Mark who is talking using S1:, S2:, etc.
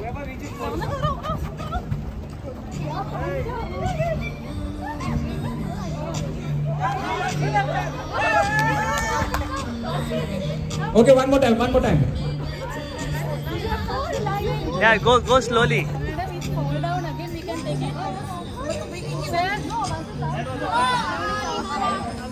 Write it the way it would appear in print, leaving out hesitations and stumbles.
S1: Okay, one more time.
S2: Yeah, go slowly.
S3: Fall down again, we can take it.